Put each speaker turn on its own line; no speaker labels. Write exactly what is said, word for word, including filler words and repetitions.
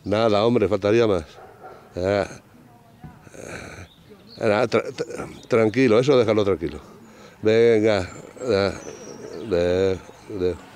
Nada, hombre, faltaría más. Eh, eh, nada, tra tra tranquilo, eso déjalo tranquilo. Venga, eh, de, de.